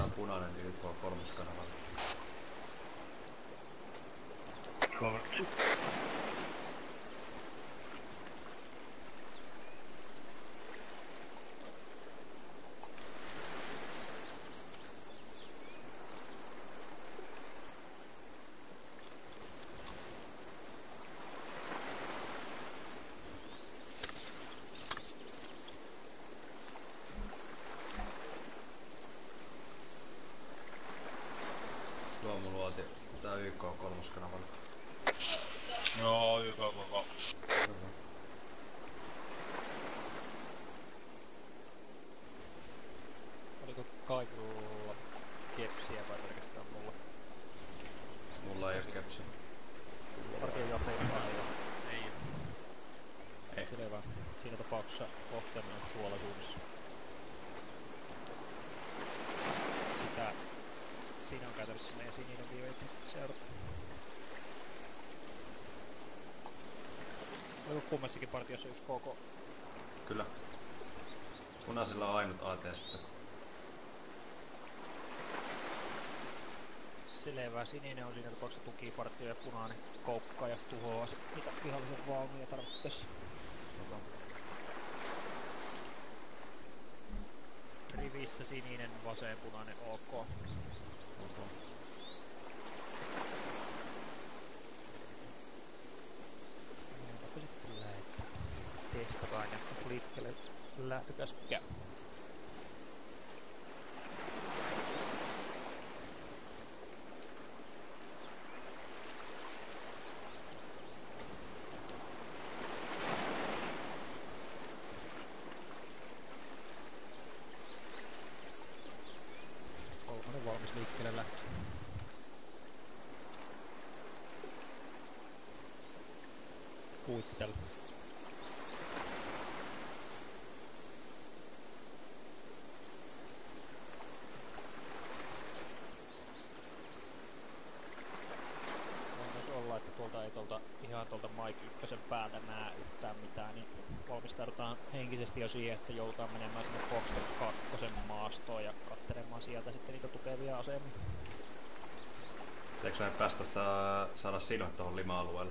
punainen YK kolmoskanavalla. Tuo mun luoti tää YK kolmoskanavalla. Joo, YK koko. Oliko kaikilla kepsiä vai pelkästään mulla? Mulla ei oo kepsiä. Parkin japeilla ei. Ei. Selvä. Siinä tapauksessa kohteemme on tuolla suunnassa. Siinä on käytännössä meidän sininen viiva seurata. Oliko kummassakin partiossa yksi KK? Kyllä. Punaisilla on ainut AT sitten. Selvä. Sininen on siinä tapauksessa tukipartio ja punainen koukkaa ja tuhoaa niitä vihollisen vaunuja tarvittaessa. Rivissä sininen, vasen, punainen, OK. Mietapä sitten lähettää tehtävään ja liikkeelle lähtökäs käy. Kolmonen valmis liikkeelle lähtö. Kuittelu. Olla, että tuolta ei ihan tuolta Mike 1 päältä näe yhtään mitään, niin valmistaudutaan henkisesti jo siihen, että joudutaan menemään sinne Foxtrot 2 maastoon ja katselemaan sieltä sitten niitä tukevia asemia. Eikö me päästä saada sinut tohon lima-alueelle?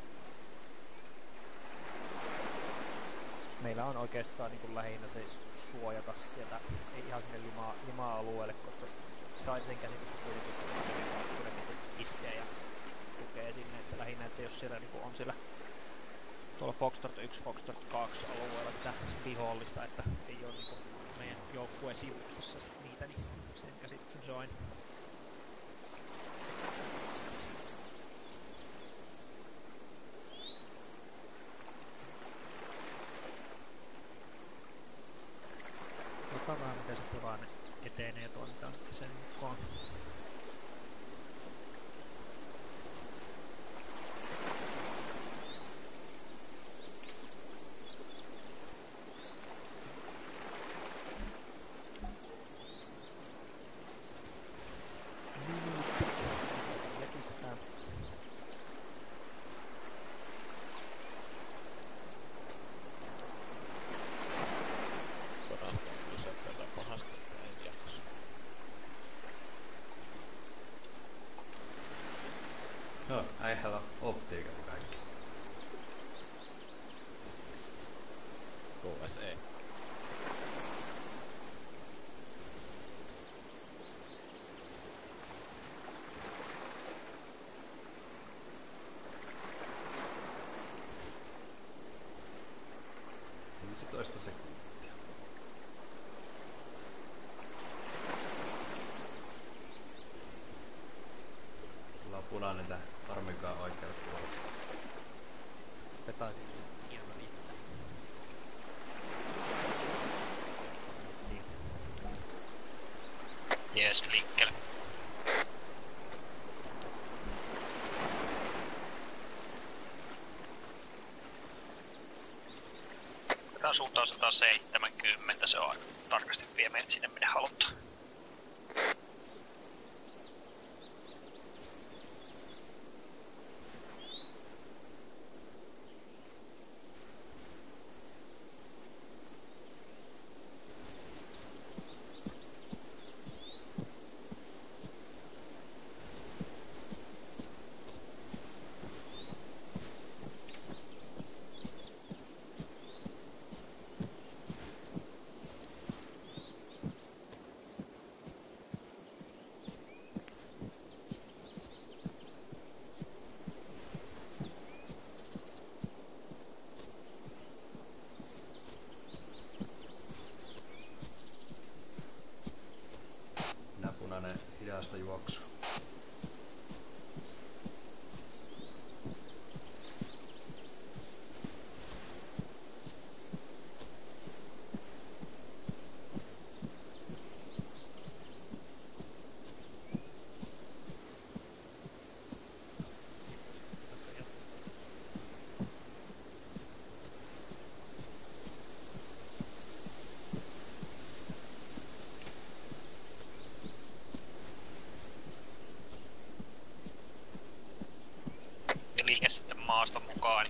Meillä on oikeastaan niin kuin lähinnä se suojata sieltä, ei ihan sinne lima-alueelle, koska sain sen käsityksen kuitenkin, että ne iskee ja tukee sinne, että lähinnä, että jos siellä niin on siellä tuolla Foxtrot 1, Foxtrot 2 alueella sitä vihollista, että ei ole niin meidän joukkueen sivustossa niitä, niin sen käsityksen sain. Katsotaan vähän miten se tilanne etenee ja toimitaan sitten sen mukaan. No, äihällä optiikat kaikki. KSE. Toista sekuntia. Sulla on punainen tää armikaan oikealle puolelle. Otetaan sitten hieman riittää. Jees, liikkeelle. Tää suuntaan 170, se on aika tarkasti vie meidät sinne minne halutaan.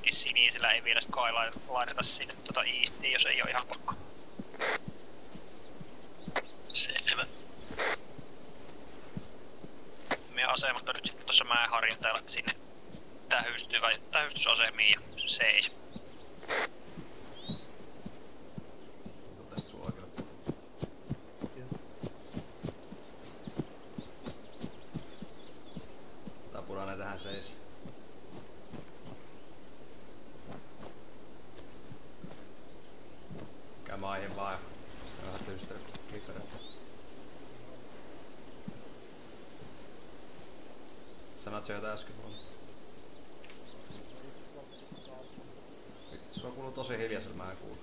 ainakin sinisellä ei vielä lainata sinne Eastiin, jos ei oo ihan pakko. Selvä. Meidän asemat on nyt sitten tossa mäenharjanteella sinne tähystysasemiin ja seis. Tästä sun oikealle. Tää punainen tähän seis. Käy maihin vaan. Vähän tyystää kikareita. Sanot se jotain äsken mulle. Sua kuuluu tosi hiljaisella, mä en kuulu.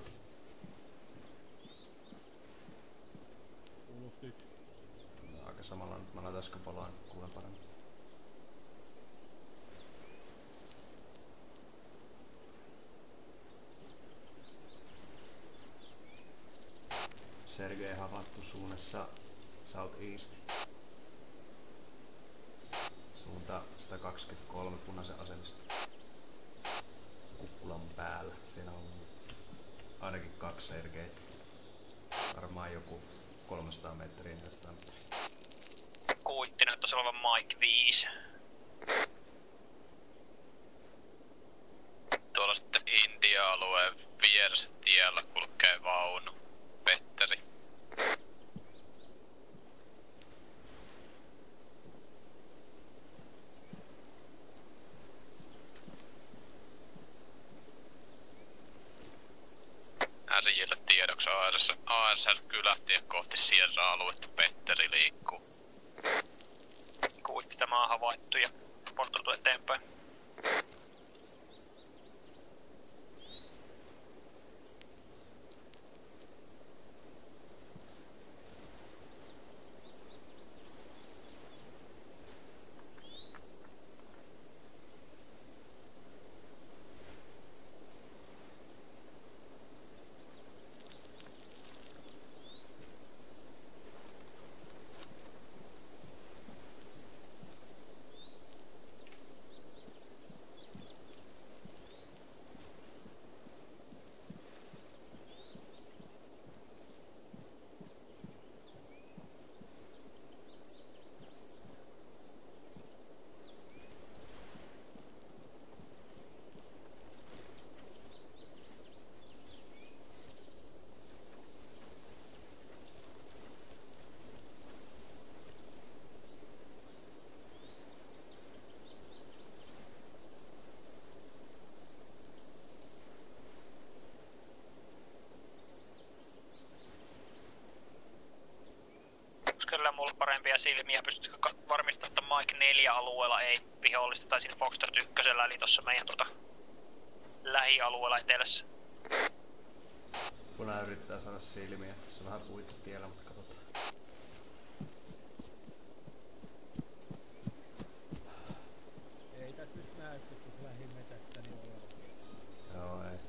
Kuulosti. Aika samalla nyt mä näytän äsken palaan, kuulen paremmin. Sergei havaittu suunnassa Southeast. Suunta 123 punaisen asemista. Kukkulan päällä. Siellä on ainakin 2 Sergeitä. Varmaan joku 300 metriä 400 metriä. Kuitti näyttäisi olevan Mike 5. Tuolla sitten India-alueen vieressä tiellä kulkee vaunu. Petteri. Äsijille tiedoksi ASR-kylähtiä kohti Sierra-aluetta Petteri liikkuu. Kuitti tämä on havaittu ja portoitu eteenpäin. Kyllä mulla parempia silmiä, pystytkö varmistamaan, että Mike 4 alueella ei vihollista tai siinä Foxtrot 1 eli tossa meidän lähialueella etelässä. Puna yrittää saada silmiä. Tässä on vähän puita tiellä, mutta katsotaan. Ei tässä nyt näytä, kun lähimetästä niin olevan. Joo, ei.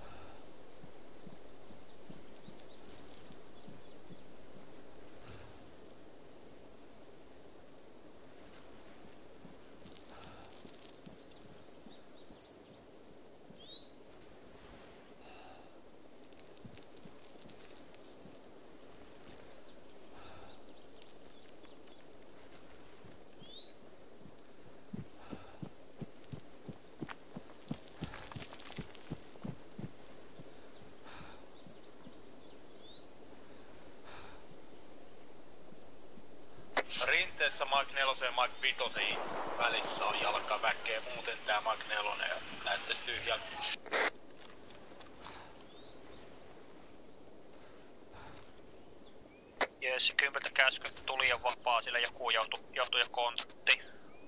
Rinteessä Mike 4 ja Mike 5 välissä on jalkaväkeä, muuten tää Mike 4 näyttäis tyhjältä. Jees, 10 käskystä tuli jo vapaa, sillä joku joutui jo kontaktiin.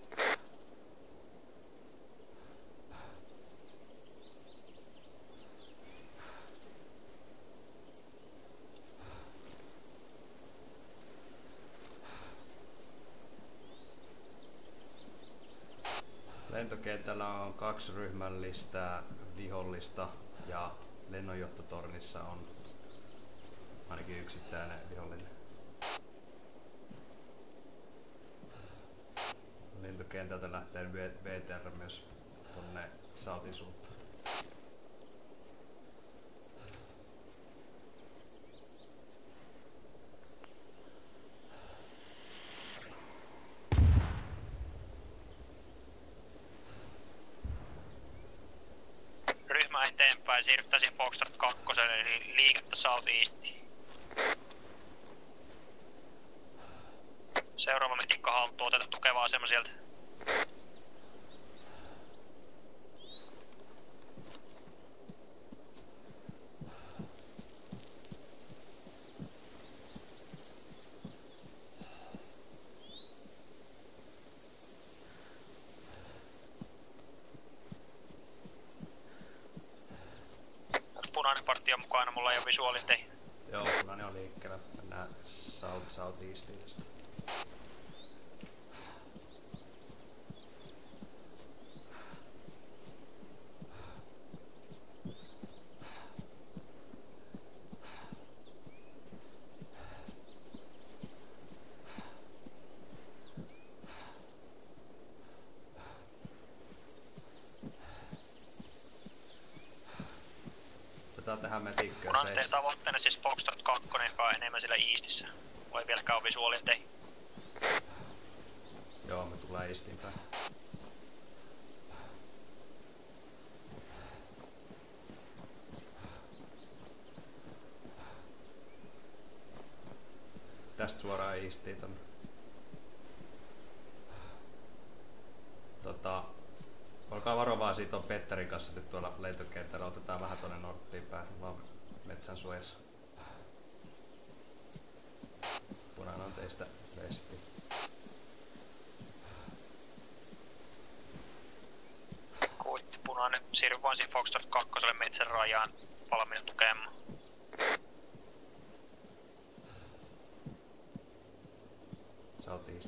Lentokentällä on 2 ryhmällistä vihollista ja lennonjohtotornissa on ainakin yksittäinen vihollinen. Lentokentältä lähtee VTR myös tonne Southin suuntaan. siirryttäisiin Foxtrot 2, eli liikettä Southeastiin. Seuraava metikka haltuun, oteta tukeva asema sieltä. Punainen partio mukana, mulla ei oo visuaalin teihin. Joo, punainen on liikkeellä. Mennään Southeastiin tästä. Otetaan tähän metikköön Punaisten tavoitteena siis Foxtrot 2, joka on enemmän siellä Eastissä. Mulla ei vieläkään oo visuaalin teihin. Joo, me tullaan Eastiin päin. Tästä suoraan Eastiin tonne. Olkaa varovaisia tuon Petterin kanssa nyt tuolla lentokentällä. Otetaan vähän tonne norttiin päin, vaan metsän suojassa. Punainen on teistä vesti. Kuitti punainen. Siirry vaan siinä Foxtrot 2 metsän rajaan valmiina tukemaan. Southeast.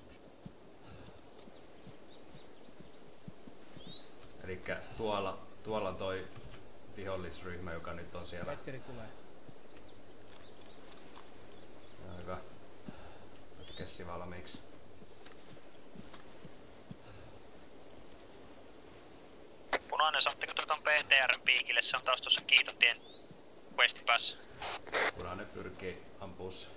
Elikkä tuolla on toi vihollisryhmä, joka nyt on siellä. Petteri tulee. Ja hyvä. Kessi valmiiksi. Punainen, saatteko tuon PTRn piikille? Se on taas tuossa Kiitotien westipäässä. Punainen pyrkii ampuu se.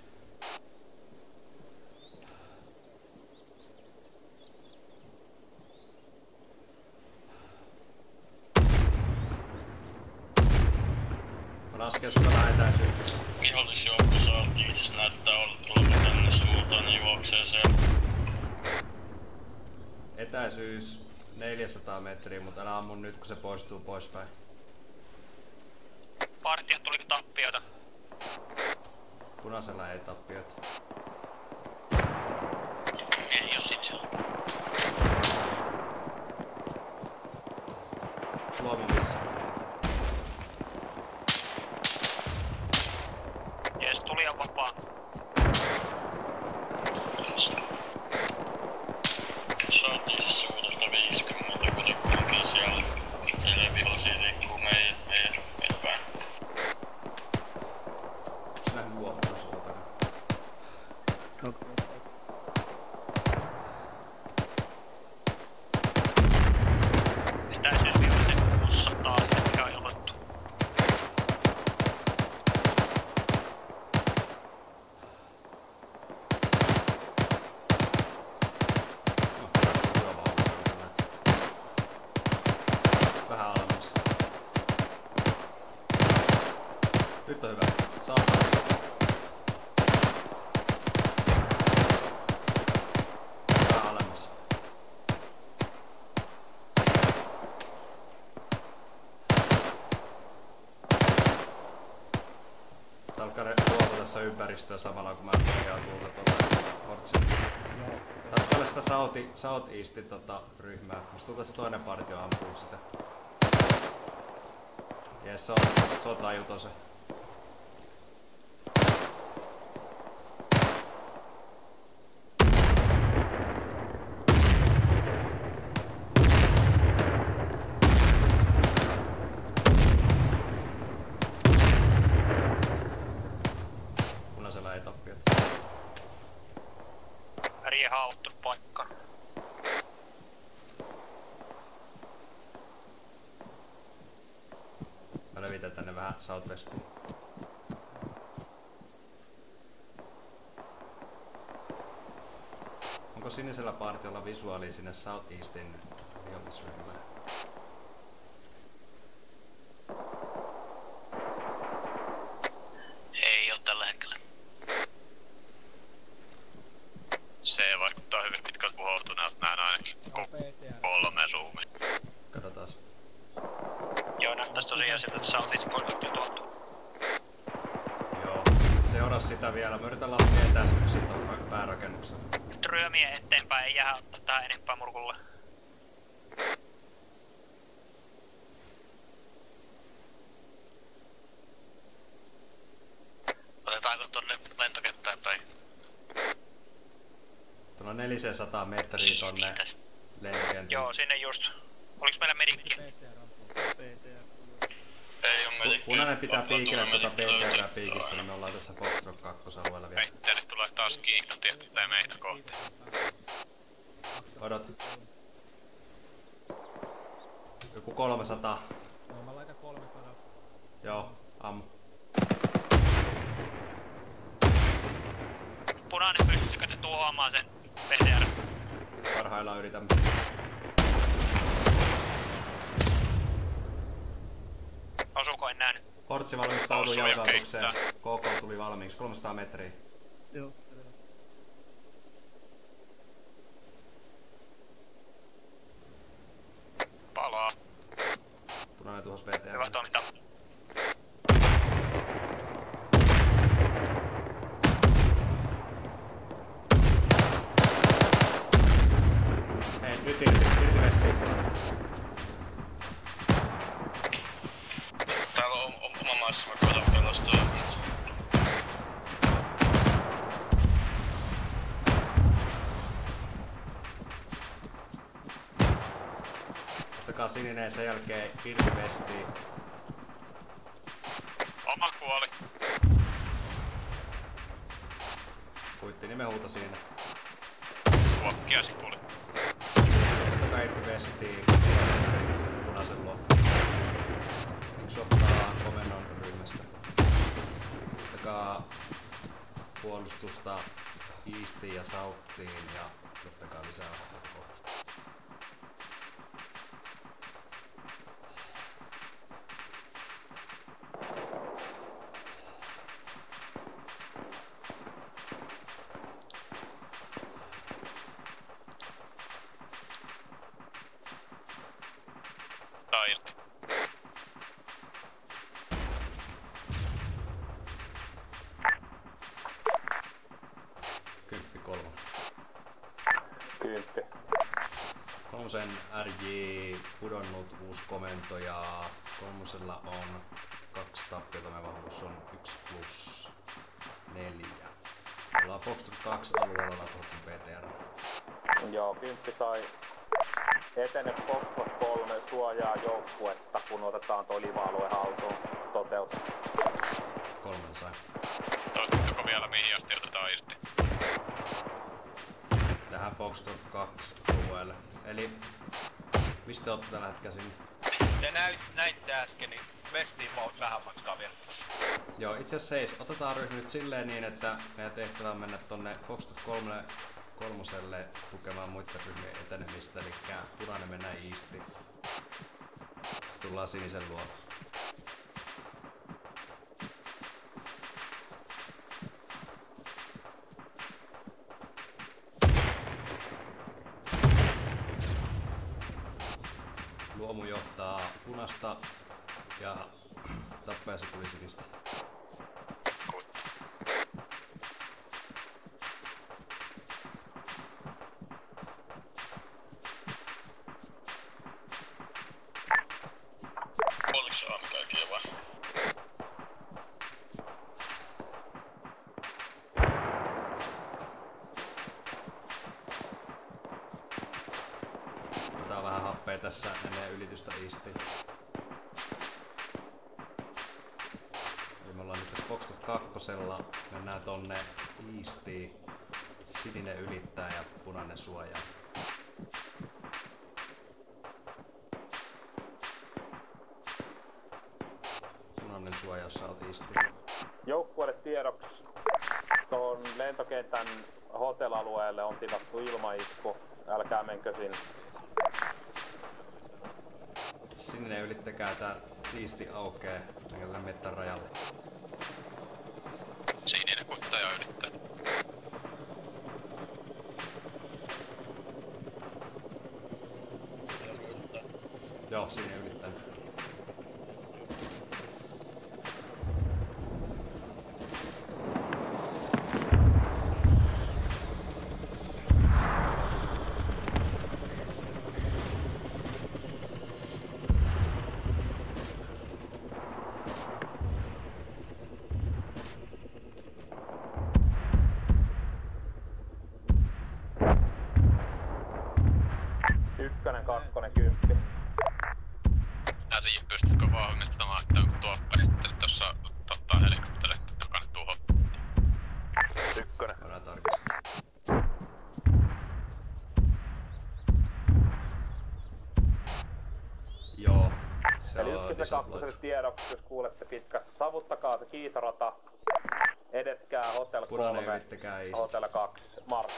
Laskee sulla vähän etäisyyttä. Vihollisjoukko Southeastissa näyttää tulevan tänne suuntaan, niin juoksee se. Etäisyys 400 metriä, mutta älä ammu nyt kun se poistuu poispäin. Partion tuliko tappioita? Punaisella ei tappioita. Ei oo sit. Suomi missä? Jees, tuli on vapaa. Saatiin siis suunnasta 50, kun ne kulkee siellä. Eli vihollisia liikkuu meidän päin. Sinä huomioon sulla takana. Etäisyys vihollisen 600, mikä on ilmoittu. Vähän alemmas. Nyt on hyvä. Saa. Vähän alemmas. Tää alkaa ruoka tässä ympäristöä samalla kun mä pohjaan tuolta tuolta Hortsin. Tarkkaile sitä Southeastin ryhmää. Musta tuntuu, että se toinen partio ampuu sitä. Jes, se on tajuton se. Punaisella ei tappiota. Rie haavoittunut paikka. Mä levitän tänne vähän Southwestiin. Onko sinisellä partiolla visuaalia sinne Southeastin vihollisryhmään? jatkaa sitä vielä. Mä yritän laskea etäisyyksiä tuon päärakennuksen. Ryömiä eteenpäin, ei jää ottaa tähän enempää murkulle. Otetaanko tonne lentokenttään päin? Tuolla on 400 metriä tonne lentokenttään. Joo, sinne just. Oliks meillä medikki? Ei oo medikki. Punainen pitää piikillä tuota PTR piikissä, niin me ollaan tässä Foxtrot 2 alueella vielä. Tänne tulee taas kiiknotia, tää meitä kohti. Odot. Joku 300. No mä laitan 300. Joo, ammu. Punainen, pystytkö te tuhoamaan sen PTR? Parhaillaan yritämme. Osuuko en nähnyt? Hortsi valmistautuu jalkautukseen. KK tuli valmiiksi. 300 metriä. Joo. Palaa. Punainen tuhos PTR. Hyvä toiminta. Hei, nyt irti vestiin. Täällä on oma maassa, mä koitan pelastaa. Ottakaa sininen ja sen jälkeen irti vestiin. Oma kuoli. Kuitti nimenhuuto siinä. Kuokkiasi kuoli. Ottakaa irti vestiin. Punaisen luo. Yksi ottaa komennon ryhmästä. Ottakaa puolustusta Eastiin ja Southiin ja ottakaa lisää ottaa kohta. Tää irti. Kymppi kolmo. Kymppi. Kolmosen RJ pudonnut uusi komento ja kolmosella on 2 tappiota, meidän vahvuus on 1+4. Ollaan Foxtrot 2 alueella lakohtin PTR. Joo, Kymppi sai etene Foxtrot 3 suojaa joukkuetta, kun otetaan tuo liva-alue haltuun. Toteut. Kolmen sai. Toistutteko vielä mihin asti otetaan irti? Tähän Foxtrot 2 alueelle. Eli mistä olette tällä hetkellä sinne? Te näitte äsken, niin vestiin maut vähän matkaa vielä. Joo, itse asiassa seis. Otetaan ryhmä nyt silleen niin, että meidän tehtävä on mennä tonne Foxtrot 3 tukemaan muiden ryhmien etenemistä, eli punainen mennään Eastiin. Tullaan sinisen luo. Luomu johtaa punasta ja tappajasi tuli sinistä. Oliks aamukääkiä vai? Otetaan vähän happea tässä ennen ylitystä Eastiin. Eli me ollaan nyt tässä Foxtrot 2. Mennään tonne Eastiin. Sininen ylittää ja punainen suojaa. Punainen suoja, jos sä oot Eastiin. Joukkueelle tiedoksi tuon lentokentän hotel-alueelle on tilattu ilmaisku. Älkää menkö sinne. Sininen ylittäkää tää siisti aukee tälle mettän rajalle. Sininen kuttaja yrittää. Joo, sininen ylittää. kakkoselle tiedoksi, jos kuulette pitkästä. Savuttakaa se kiitorata. Edetkää Hotel 3, Hotel 2, Mars.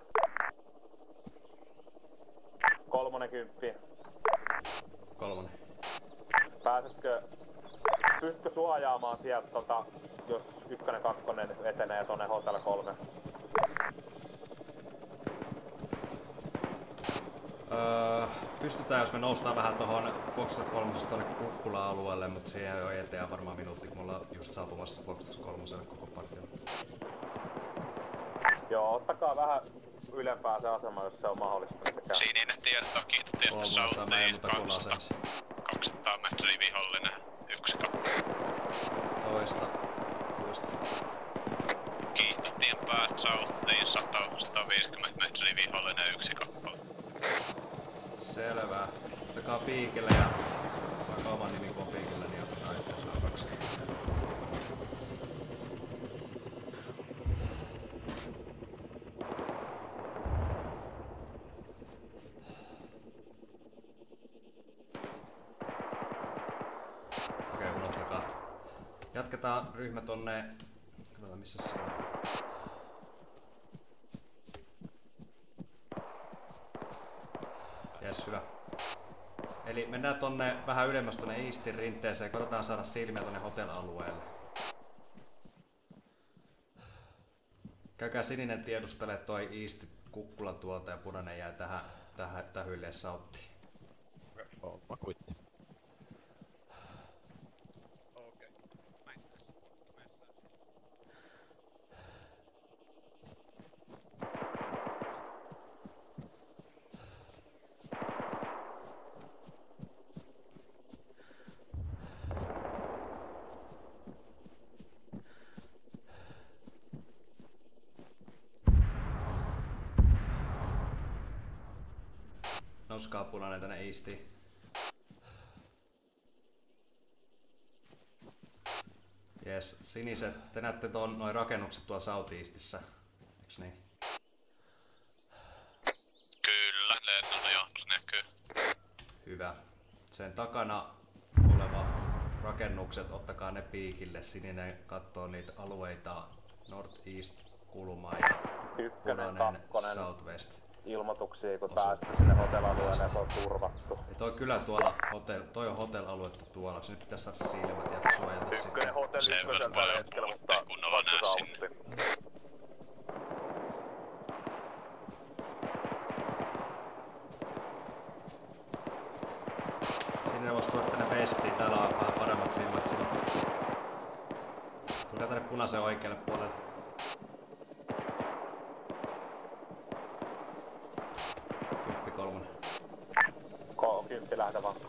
30. 3. Pystytkö suojaamaan sieltä jos 1, 2 etenee tonne Hotel 3? Pystytään, jos me noustaan vähän tohon Fox 3 tonne kukkula-alueelle, mutta siihen ei ole eteen varmaan minuutti, kun me ollaan just saapumassa Fox 3 koko partiolla. Joo, ottakaa vähän ylempää se asema, jos se on mahdollista. Sininen tieto, kiittotieto Soutiin 200 metriä vihollinen, 1 kappale. Toista. Kiittotien päät Soutiin 150 metriä vihollinen, 1 kappale. Selvä. Ottakaa piikille ja saakaa oman nimi kun on piikille, niin otetaan yhteen saa 2 kiinteä. Okei, unohtakaa. Jatketaan ryhmä tonne... Katsotaan missä se on. Jes, hyvä. Eli mennään tonne vähän ylemmäs tonne Eastin rinteeseen ja koitetaan saada silmiä tonne hotel-alueelle. Käykää sininen tiedustelee toi East kukkula tuolta ja punainen jää tähän tähyilleen Southiin. Mä kuitti. Nouskaa punainen tänne Eastiin. Jes, siniset, te näette noin rakennukset tuolla Southeastissä, eiks niin? Kyllä, lennolta johtus näkyy. Hyvä. Sen takana oleva rakennukset, ottakaa ne piikille. Sininen kattoo niitä alueita Northeast-kulmaa ja punainen Southwest. Ilmoituksia, kun pääsette sinne hotellalueelle ja se on turvattu. Ja toi kyllä tuolla, toi on hotel-aluetta tuolla, se nyt pitäisi saada silmät ja suojata sitten. Ykkönen hotelli ykkösen tällä hetkellä, mutta vasta saavutti. Sinne voisi tuoda tänne vestiin, täällä on vähän paremmat silmät silloin. Tulkaa tänne punaisen oikealle puolelle. Kymppi 3. Kymppi lähdä vaan.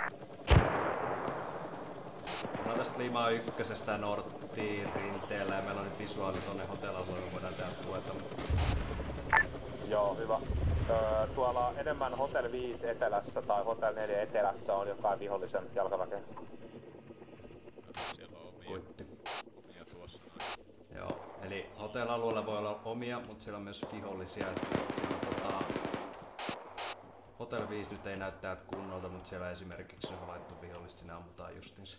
Mä tästä liimaa ykkösestä Norttiin rinteellä ja meillä on nyt visuaali tonne hotellalueelle, voidaan tehdä tueta. Joo, hyvä. Tuolla enemmän Hotel 5 etelässä tai Hotel 4 etelässä on jotain vihollisen jalkaväkeä. Siellä on omia. Kuitti. Ja tuossa. Joo, eli hotellalueella voi olla omia, mutta siellä on myös vihollisia. Siellä on Hotel 5 nyt ei näyttää kunnolta, mutta siellä esimerkiksi on havaittu vihollista, sinne ammutaan justiinsa.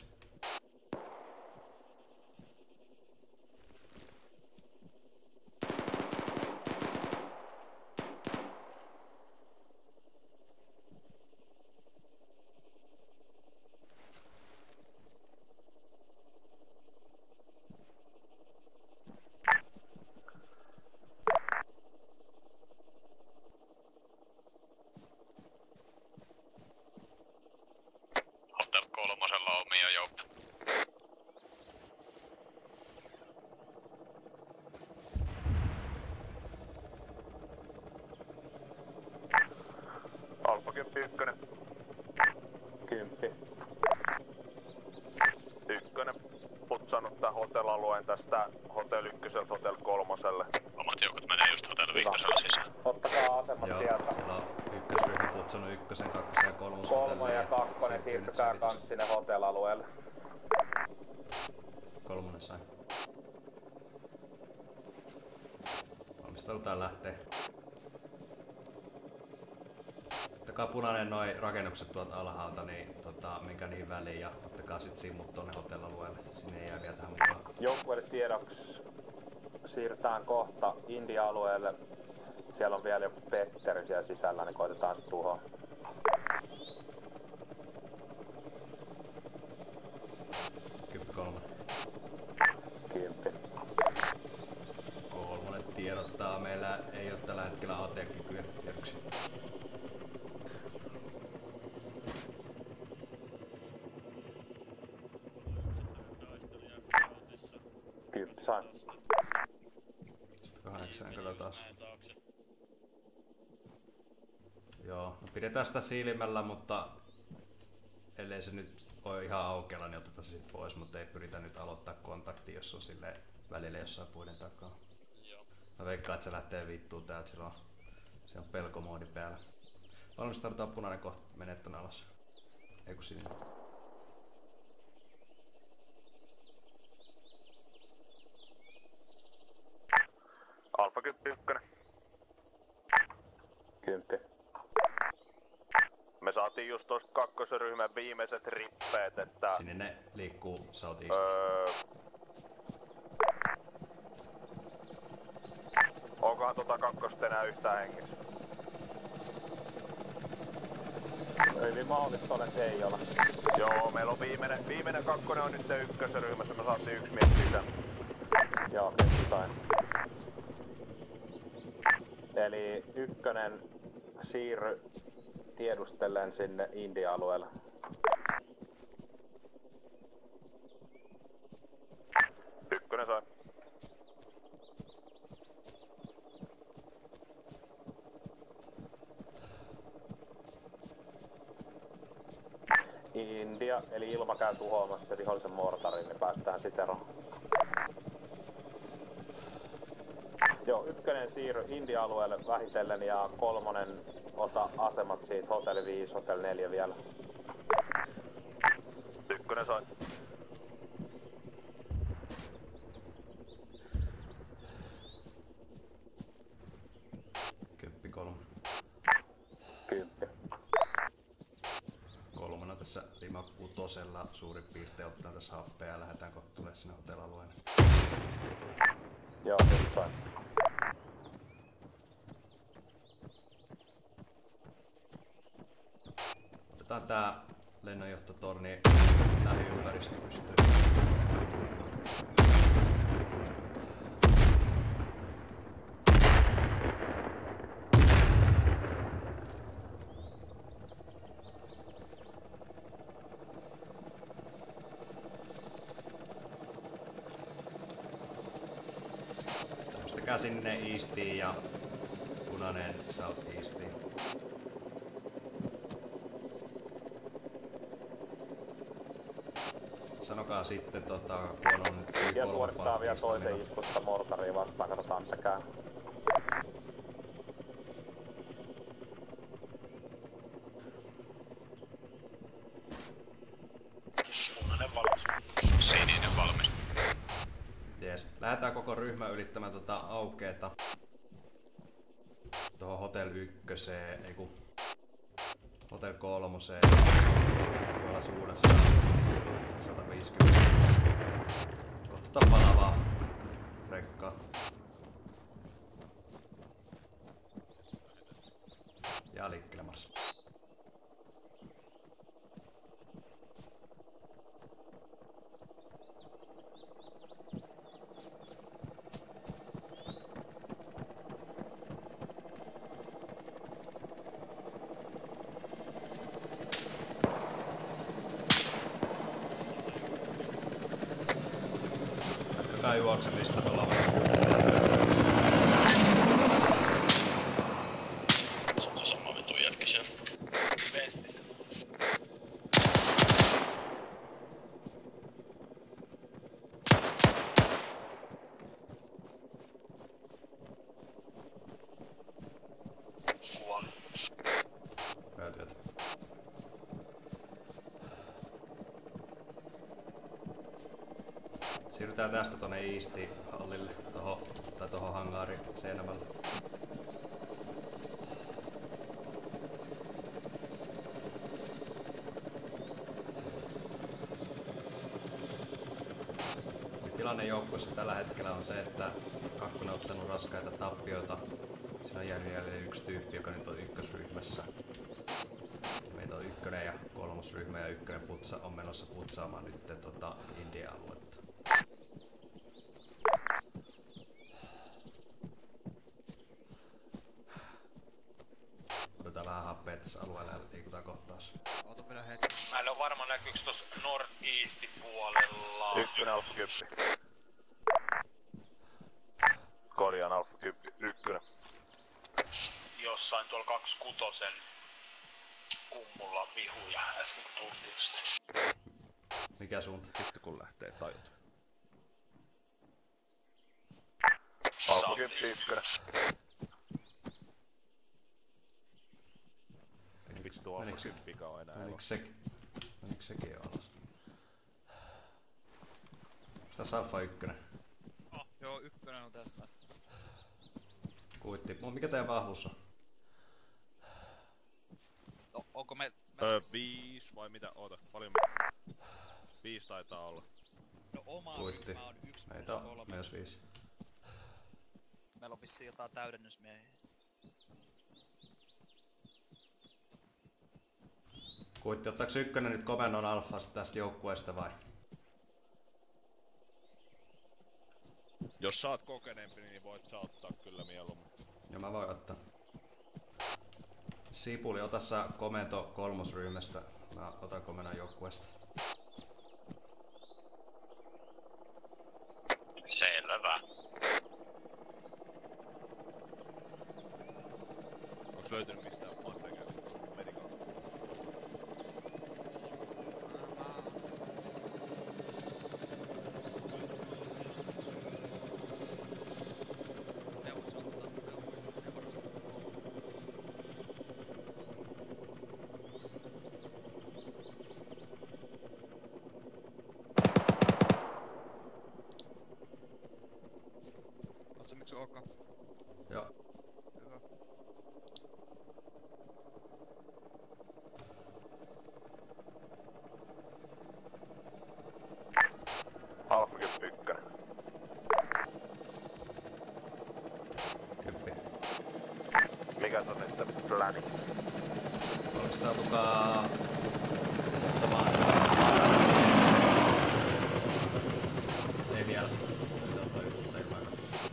Hotel 3 omia joukkoja. Alfa 10 ykkönen. 10. Ykkönen putsannut tän hotellalueen tästä Hotel 1 Hotel 3. Omat joukot menee just Hotel 5 sisään. Ottakaa asemat Joo, sieltä. siellä on ykkösryhmä putsannut ykkösen, kakkosen ja kolmosen. 3 ja 2 siirtykää kans sinne hotellalueelle. 3 sai. Valmistaudutaan lähtee. Ottakaa punainen noi rakennukset tuolta alhaalta, niin minkä niihin väliin ja ottakaa sit simmut tonne hotellalueelle. Sinne ei jää vielä tähän mukaan. Joukkueelle tiedoksi siirrytään kohta India-alueelle. Siellä on vielä joku Petteri siellä sisällä, niin koitetaan sit tuhoa. Kymppi 3. Kymppi. 3 tiedottaa. Meillä ei ole tällä hetkellä AT-kykyä tiedoksi. Kymppi sain. 8 kyllä taas. Joo, no pidetään sitä silmällä, mutta ellei se nyt ole ihan aukealla, niin otetaan se sit pois, mutta ei pyritä nyt aloittaa kontaktia, jos on silleen välillä jossain puiden takaa. Joo. Mä veikkaan, että se lähtee vittuun täältä, se on pelkomoodi päällä. Valmistaudutaan punainen kohta, menee tonne alas. Ei kun sinne. Alfa 10. 10. Me saatiin just tosta kakkosryhmän viimeiset rippeet, että... Sinne ne liikkuu southeast. Onkohan kakkosta enää yhtään hengissä? Hyvin mahdollista on, että ei ole. Joo, meillä on viimeinen kakkonen on nyt ykkösryhmässä, me saatiin 1 mies sisään. Joo, keskitain. Eli ykkönen siirry tiedustellen sinne India-alueelle. Ykkönen sai. India, eli ilma käy tuhoamassa vihollisen mortarin, niin päästään sitä eroon. Joo, ykkönen siirry India-alueelle vähitellen ja 3 ota asemat siitä hotelli 5, hotelli 4 vielä. Ykkönen sai. Kymppi 3. 10. 3 tässä limakkuu tosella suurin piirtein, ottaa tässä happea ja lähdetään kohta tulee sinne hotellalueelle. Joo, nyt sai. Otetaan tää lennonjohtotorni lähiympäristö pystyyn. Nostakaa sinne eastiin ja punainen south eastiin. Sanokaa sitten kun on Ja suorittaa vielä toisen iskusta mortariin vastaan, katsotaan mitä käy. Punainen valmis. Sininen valmis. Jees. Lähdetään koko ryhmä ylittämään aukeeta. Tuohon Hotel 1, ei kun Hotel 3, tuolla suunnassa 150. Kohta palavaa rekkaa. Ja liikkeelle mars. Jatkakaa juoksemista, me ollaan vasta Se on sama vitu jätkä siellä. Vestisen. Huono. Päätyötä. Siirrytään tästä tonne East-hallille, tohon hangaari Seinämällä. tilanne joukkueessa tällä hetkellä on se, että kakkonen on ottanut raskaita tappioita. Siinä on jäljellä yksi tyyppi, joka nyt on ykkösryhmässä. Meitä on ykkönen ja kolmosryhmä ja ykkönen on menossa putsaamaan nyt India-aluetta. Otetaan vähän happea tässä alueella ja liikutaan kohtaus. Oota vielä hetki. Mä en oo varma näkyykö tossa northeastin puolella. Ykkönen Alfa 10. Korjaan Alfa 10. Jossain tuolla 26 kummulla vihuja äsken kun tultiin sitä. Mikä suunta? Sitten kun lähtee tajut. Alfa 10 ykkönen. Miksi tuo Alfa 10 vika on enää elossa? Menikö sekin jo alas? Sitä Alfa 1. Oh, joo, ykkönen on tästä. Kuitti. Mikä teidän vahvuus on? No, onko me... 5 vai mitä? Oota, paljon 5 taitaa olla. No oma Kuitti. ryhmä on 1 Meitä on myös 5. Meillä on vissiin jotain täydennysmiehiä. Kuitti, ottaako ykkönen nyt komennon alfa tästä joukkueesta vai? Jos sä oot kokeneempi, niin voit sä ottaa kyllä mieluummin. Joo, mä voin ottaa. Sipuli, ota sä komento kolmosryhmästä. Mä otan komennon joukkueesta. Selvä. Onks löytynyt mistään Matteja medikaalista? Oot sä miksi ok? Joo. Hyvä. Alfa 10 ykkönen. 10. Mikä se on sitten pläni? Valmistautukaa ottamaan. Ei vielä. Nyt ottaa yhtä ilmaa.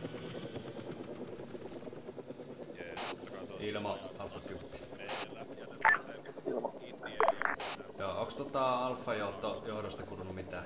Jees, ottakaa se on... Ilma, Alfa 10. Meillä jätetään se India ja... Joo, onks Alfa-johdosta kuulunut mitään?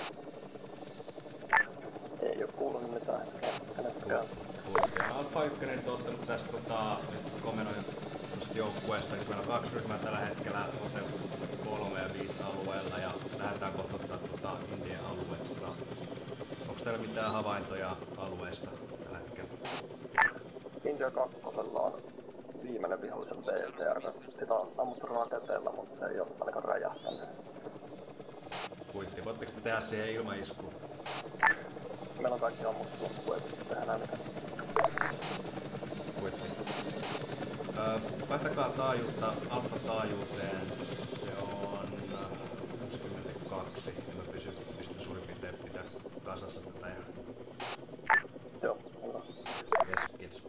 Ei oo kuulunut mitään kenestäkään. Alfa 1 nyt on ottanut tästä komennon tuosta joukkueesta. Nyt meillä on 2 ryhmää tällä hetkellä, ote 3 ja 5 alueella ja lähdetään kohta ottaa Indian aluetta. Onks teillä mitään havaintoja alueesta tällä hetkellä? India 2 on viimeinen vihollisen BLTR. Sitä on ammuttu rakenteella, mutta se ei oo ainakaan räjähtänyt. Kuitti, voitteko te tehdä siihen ilmaiskuun? Meillä on kaikki ammuttu loppuun, ei pysty tehdä näitä. Kuitti. Vaihtakaa taajuutta alfa-taajuuteen. Se on 62. Ja mä pystyn suurin piirtein pitää kasassa tätä. Ja... Joo, hyvä. Yes, kiitos.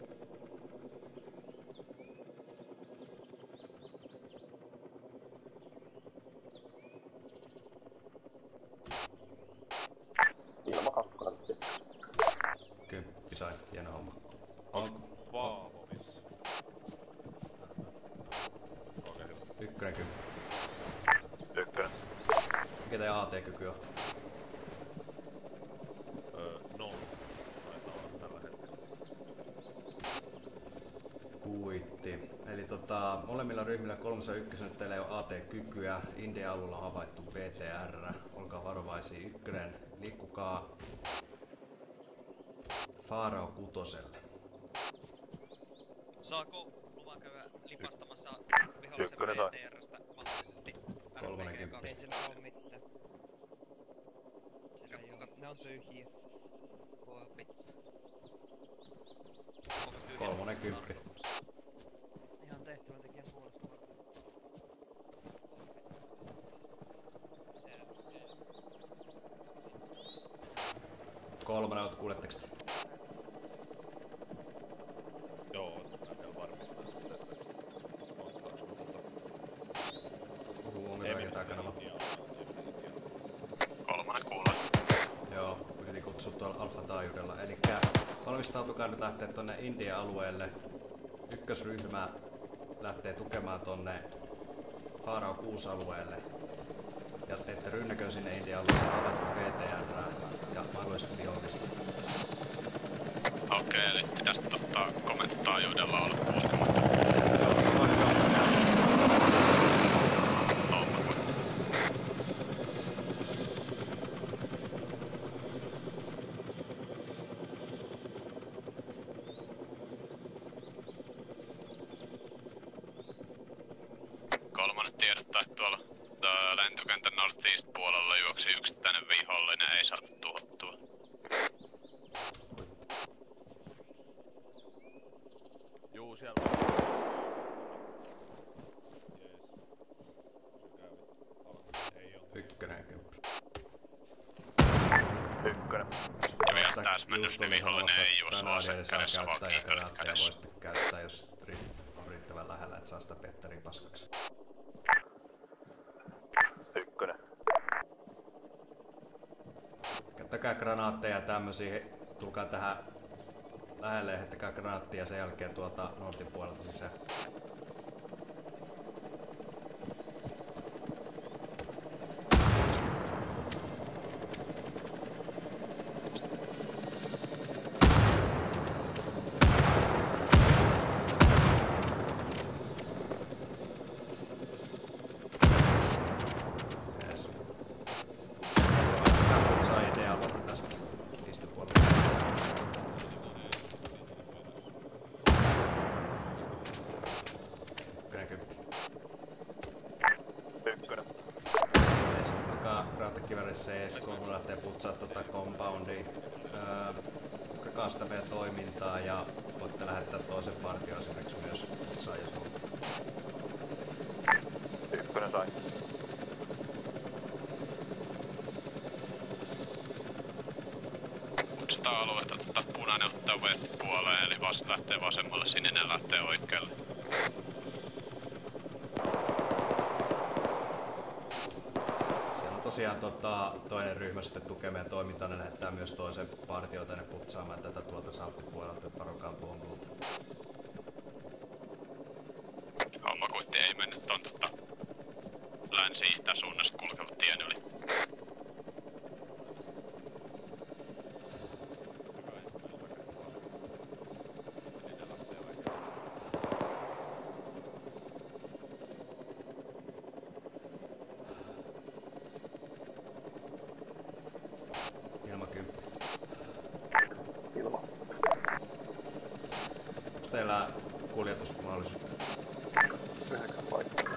Ilma 2 sitten. Kymppi sai, hieno homma. Onks Paavo missä? Okei, hyvä. Ykkönen kymppi. Ykkönen. Mikä teidän AT-kyky on? No. Taitaa olla tällä hetkellä. Kuitti. Eli molemmilla ryhmillä 3 ja 1 nyt teillä ei ole AT-kykyä. India-alueella on havaittu BTR. Olkaa varovaisia. Ykkönen, liikkukaa Faarao 6. Saako luvan käydä lipastamassa vihollisen Ykkönen sai. BTR:stä mahdollisesti? 30. Ei sillä oo mitään. Sillä ei oo. Ne on tyhjiä. Voi vittu. 30. Ihan tehtäväntekijän puolesta varmaan. Joo, mä vielä varmistan sitten, että ottaaks muuta. Onko rakentaa kanava? Kolmonen kuulee. Joo, piti kutsua tuolla alfa-taajuudella. Elikkä valmistautukaa nyt lähteä tonne India-alueelle. Ykkösryhmä lähtee tukemaan tonne Farao 6 alueelle. Ja teette rynnäkön sinne India-alueelle, avattu PTR ja mahdollisesti vihollista. Okei, eli pitäisi komentotaajuudella olla 60. Kolmonen tiedottaa, että tuolla lentokentän northeast puolella juoksi yksittäinen vihollinen, ei saatu tuhottua. Juu, siellä Ykkönen kyllä. Ykkönen. Ja vielä täsmennysti vihollinen ei juossut asekädessä, vaan kiinteässä ja kädessä. voisitte käyttää, jos on riittävän lähellä, että saa sitä Petterin paskaksi. Ykkönen. Käyttäkää granaatteja ja tämmösiä, tulkaa tähän lähelle ja heittäkää granaattia ja sen jälkeen tuolta nortin puolelta sisään. Jees. Saa ideaa tästä niistä puolelta. Ykkönen. Ottakaa rautakivärissä CS3, kun lähtee putsaa tota compoundia. Kakaa sitä meidän toimintaa ja voitte lähettää toisen partion esimerkiksi myös putsaa jos haluatte. Ykkönen sai. Kutsutaan aluetta, punainen ottaa west puoleen, eli lähtee vasemmalle, sininen lähtee oikealle. Siellä on tosiaan toinen ryhmä sitten tukee meidän toimintaa, ne lähettää myös toisen partion tänne putsaamaan tätä tuolta saappipuolelta, että varokaa pompulta. Homma kuitti ei mennyt ton länsi-itä-suunnasta kulkevan tien yli. Ilma 10. Ilma. Onko teillä kuljetusmahdollisuutta? 9 paikkaa.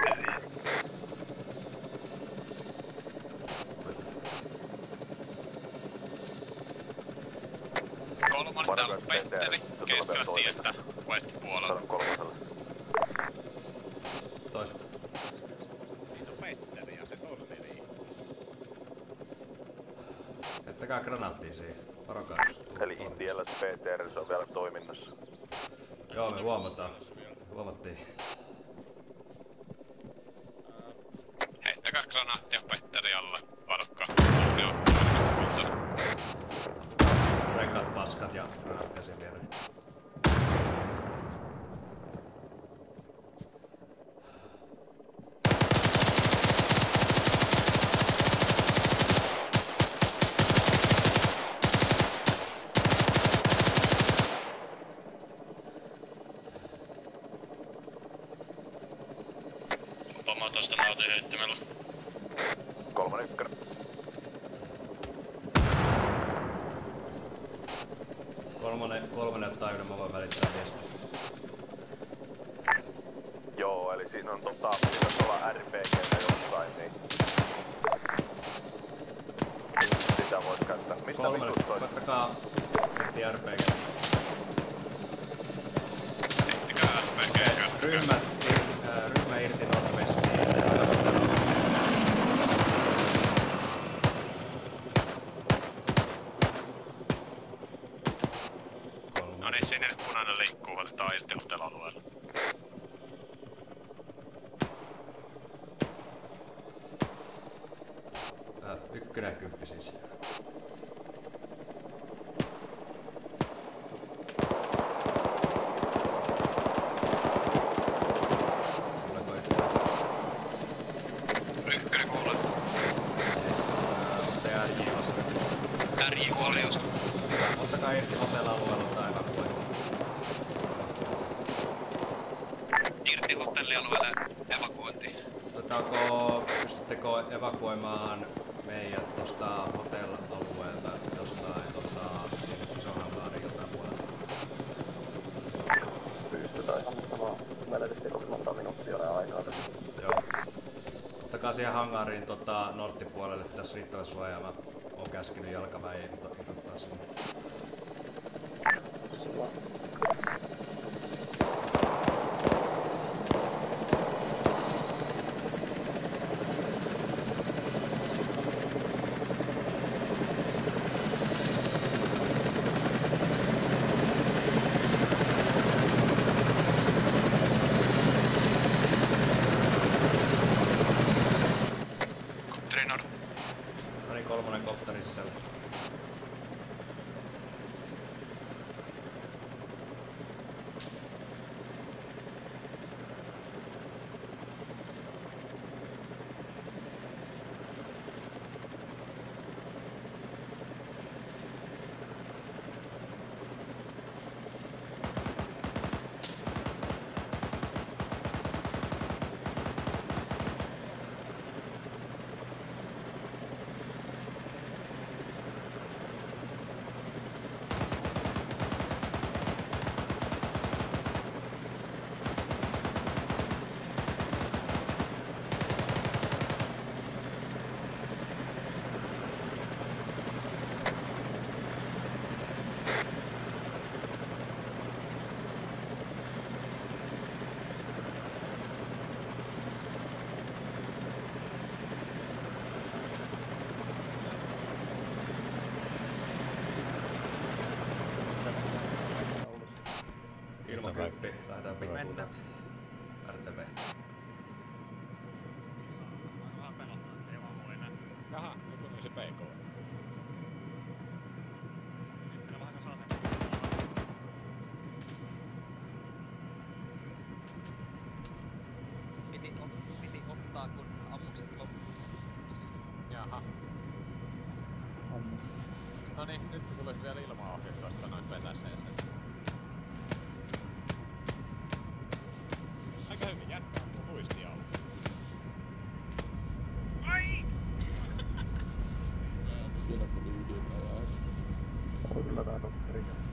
Kolmonen täällä on Petteri, keskellä tietä, west puolella. Kolmoselle. Toista. Niitä on Petteri ja se torneli. Jättäkää granaattia siihen. Varokaa. Eli Intialla se PTR, se on vielä toiminnassa. Joo, me huomataan. Huomattiin. Heittäkää granaattia Petteri alle, varokkaa. Rekat, paskat ja granaattia sen viereen. Pomo tosta nautin heittimellä. Kolmonen ykkönen. Kolmonen ottaa yhden, mä voin välittää viestiä. Joo, eli siinä on pitäis olla RPGtä jossain, niin sitä vois käyttää. Mistä Kolmonen, vitut toi? koittakaa miettiä RPG. Heittäkää RPG. Ryhmä irti Northwestiin. No niin, sinne nyt punainen liikkuu, otetaan irti hotel-alueella. Ykkönen ja 10 siis. Ykkönen kuulee. Onko te RJ Oskar? RJ kuoli Oskar. Ottakaa irti hotel-alueella tai evakuoitu. Irti hotellialueelle evakuointiin. Pystyttekö evakuoimaan meidät tosta hotel-alueelta jostain siinä ison hangaarin jotain puolella? Pystytään ihan, mutta vaan menetettiin 20 minuuttia aikaa tässä. Joo. Ottakaa siihen hangaariin norttipuolelle, pitäis riittävä suojaa. Mä oon käskenyt jalkaväen irrottaa sinne. No niin, 3 kopterin sisällä. Ilmakymppi, lähdetään vittuun täältä. RTV. Jaha, joku on se PK. Piti ottaa kun ammukset loppu. Jaha. Noniin, nyt kun tulisi vielä ilmaohjus tosta noin vetäsee sen. Aika hyvin jättää mun luistialla. Ai! Siinä tuli ydinajaa. On kyllä tää rikasta.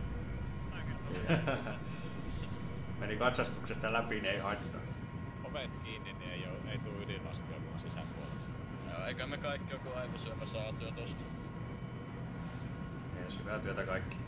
Meni katsastuksesta läpi, niin ei haittaa. Ovet kiinni, niin ei tuu ydinlaskua vaan sisäpuolella. Joo, eikä me kaikki joku aivosyöpä saatu jo tosta. Jees, hyvää työtä kaikki.